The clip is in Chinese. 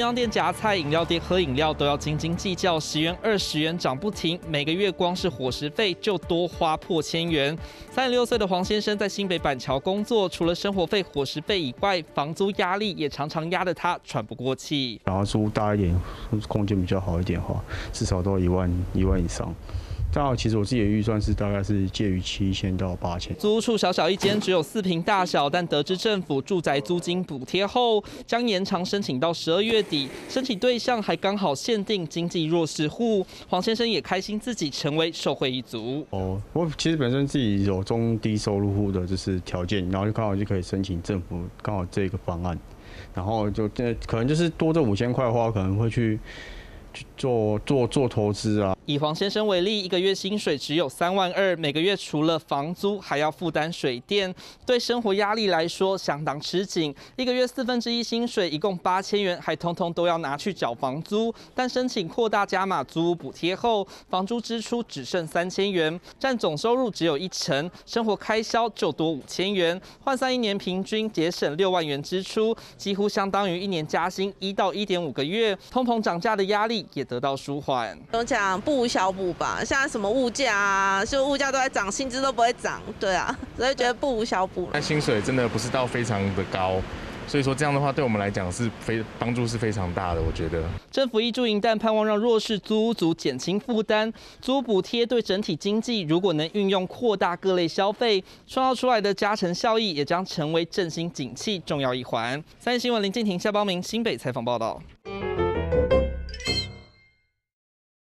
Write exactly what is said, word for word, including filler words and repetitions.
便当店夹菜、饮料店喝饮料都要斤斤计较，十元、二十元涨不停，每个月光是伙食费就多花破千元。三十六岁的黄先生在新北板桥工作，除了生活费、伙食费以外，房租压力也常常压得他喘不过气。 然后租大一点，空间比较好一点的话，至少都要一万一万以上。 但其实我自己的预算是大概是介于七千到八千。 租屋处小小一间，只有四坪大小，但得知政府住宅租金补贴后，将延长申请到十二月底。申请对象还刚好限定经济弱势户。黄先生也开心自己成为受惠一族。 哦，我其实本身自己有中低收入户的就是条件，然后就刚好就可以申请政府刚好这个方案，然后就这可能就是多这五千块的话，可能会去。 去做做做投资啊！ 以黄先生为例，一个月薪水只有三万二，每个月除了房租，还要负担水电，对生活压力来说相当吃紧。一个月四分之一薪水，一共八千元，还通通都要拿去缴房租。但申请扩大加码租屋补贴后，房租支出只剩三千元，占总收入只有一成，生活开销就多五千元，换算一年平均节省六万元支出，几乎相当于一年加薪一到一点五个月。通膨涨价的压力 也得到舒缓。 都讲不无小补吧，现在什么物价啊，就物价都在涨，薪资都不会涨，对啊，所以觉得不无小补。 那薪水真的不是到非常的高。 所以说这样的话，对我们来讲是非帮助是非常大的，我觉得。 政府挹注银弹，盼望让弱势租屋族减轻负担。租屋补贴对整体经济如果能运用扩大各类消费，创造出来的加成效益，也将成为振兴景气重要一环。三立新闻林敬廷、夏邦明新北采访报道。